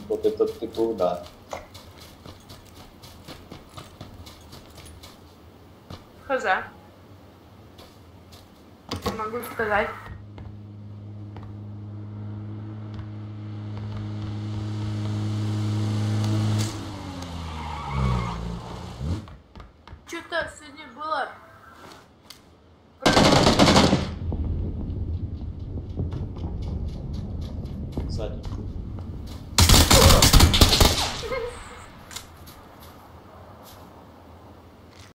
Вот этот типа, да. Хз. Могу сказать. Что-то сегодня было. Задний.